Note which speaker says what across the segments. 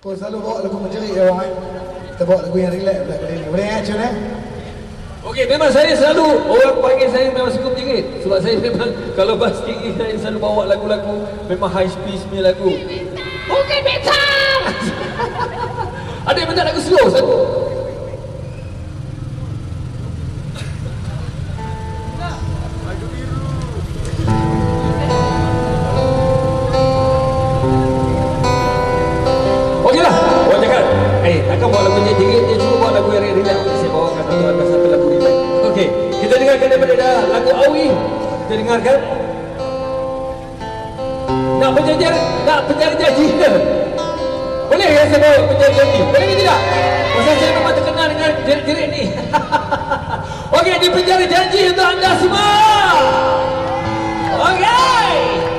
Speaker 1: Oh, selalu bawa lagu menjerit ya orang. Kita bawa lagu yang relax pula kali ni. Boleh Cun
Speaker 2: Okey, memang saya selalu orang panggil saya memang suka menjerit. Sebab saya memang kalau bass tinggi saya selalu bawa lagu-lagu memang high speed punya lagu. Okey, betul. Ada yang minta lagu slow satu. Takkan bawa lagu jerit, dia cuma bawa lagu yang relax. Saya bawakan untuk anda satu lagu relax. Okey, kita dengarkan daripada lagu Awi. Kita dengarkan. Nak berjanji janji. Boleh ya saya bawa berjanji janji? Boleh ke tidak? Pasal saya memang terkenal dengan jerit ni. Okey, di penjara janji untuk anda semua. Okey.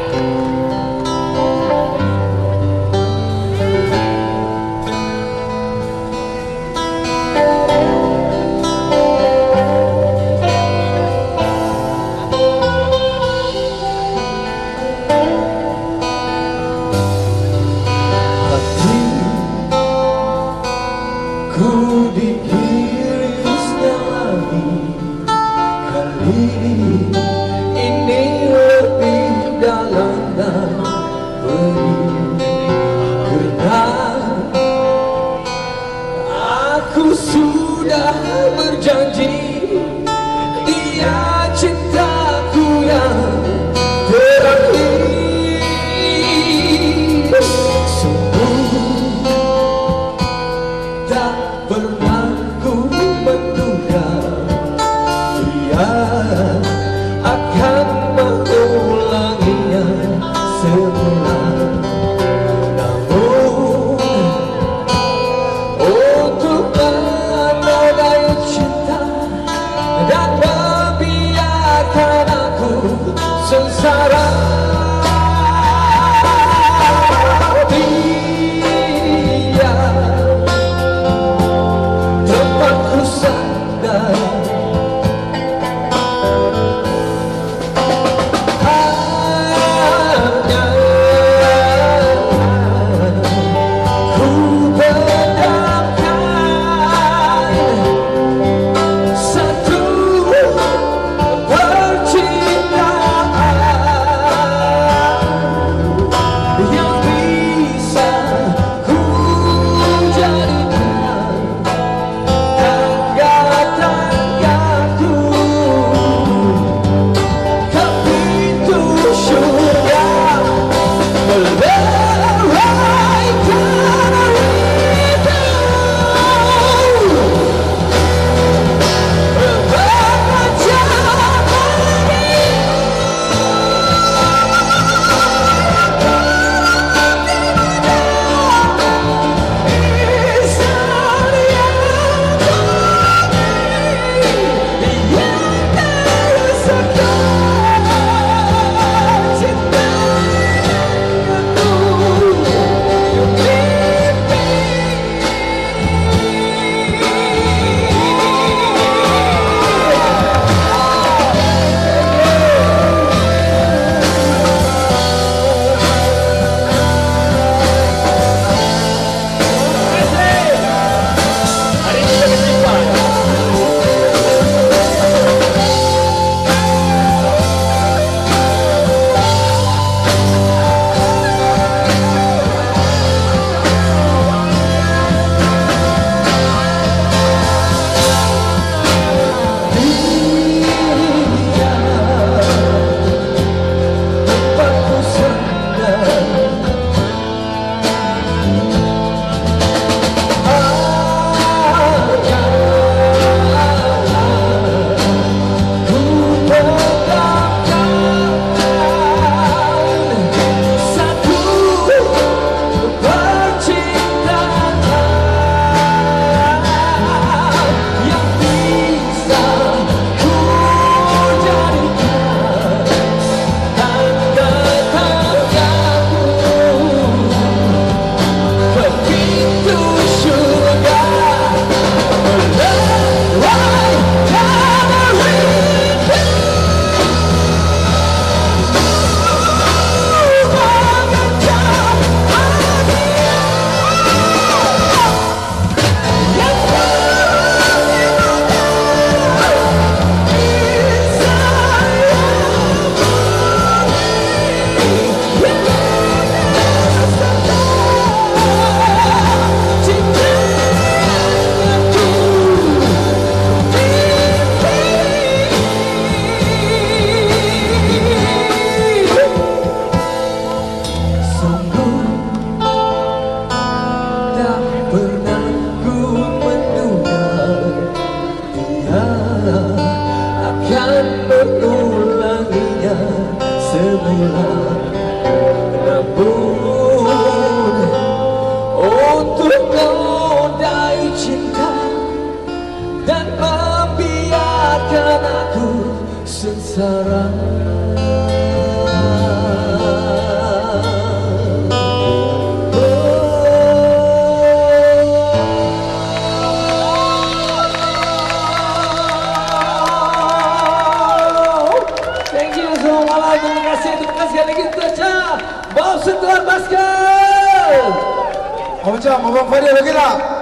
Speaker 1: Ku dikiris lagi kali ini lebih
Speaker 2: menodai cinta dan membiarkan aku sengsara. Thank you so much. Terima kasih lagi Tasha. Bawa sentuhan basket.
Speaker 1: Macam Abang Fadil lagi tak?